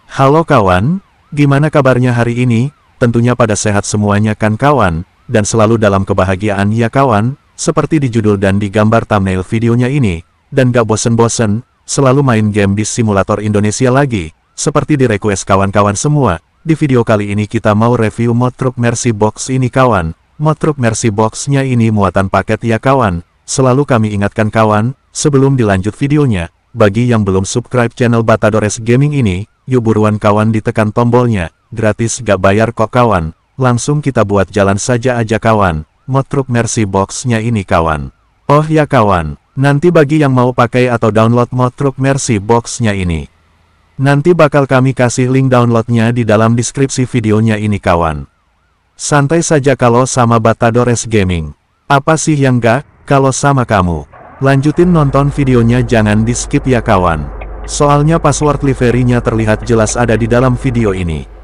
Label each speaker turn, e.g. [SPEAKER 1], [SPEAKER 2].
[SPEAKER 1] Halo kawan, gimana kabarnya hari ini? Tentunya pada sehat semuanya kan kawan, dan selalu dalam kebahagiaan ya kawan, seperti di judul dan di gambar thumbnail videonya ini, dan gak bosen-bosen, selalu main game di simulator Indonesia lagi, seperti di request kawan-kawan semua. Di video kali ini kita mau review mod truk Mercy Box ini kawan. Mod truk Mercy Box-nya ini muatan paket ya kawan. Selalu kami ingatkan kawan, sebelum dilanjut videonya, bagi yang belum subscribe channel Batadores Gaming ini, yuk buruan kawan ditekan tombolnya, gratis gak bayar kok kawan. Langsung kita buat jalan saja aja kawan, mod truk Mercy Box-nya ini kawan. Oh ya kawan, nanti bagi yang mau pakai atau download mod truk Mercy Box-nya ini, nanti bakal kami kasih link downloadnya di dalam deskripsi videonya ini kawan. Santai saja kalau sama Batadores Gaming. Apa sih yang gak, kalau sama kamu? Lanjutin nonton videonya, jangan di skip ya kawan. Soalnya password livery-nya terlihat jelas ada di dalam video ini.